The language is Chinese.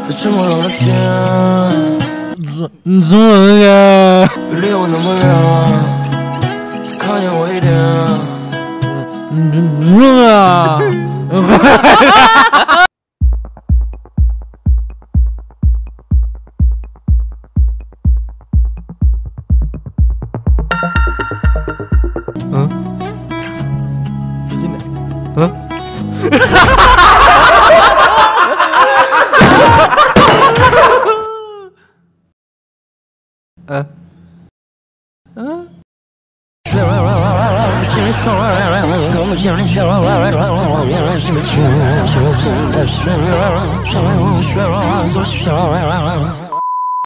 在这么冷的天， 怎么了？ 别离我那么远，再靠近我一点。 啊！别进来。 嗯。